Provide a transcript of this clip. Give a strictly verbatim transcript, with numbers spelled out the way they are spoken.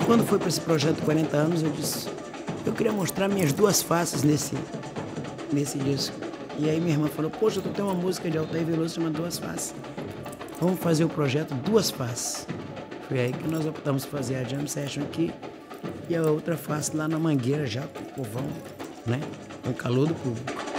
quando foi para esse projeto quarenta anos, eu disse, eu queria mostrar minhas duas faces nesse, nesse disco. E aí minha irmã falou, poxa, tu tem uma música de Altair Veloso chamada Duas Faces. Vamos fazer o projeto Duas Faces. Foi aí que nós optamos por fazer a Jam Session aqui e a outra face lá na Mangueira, já com o povão, né? Com o calor do público.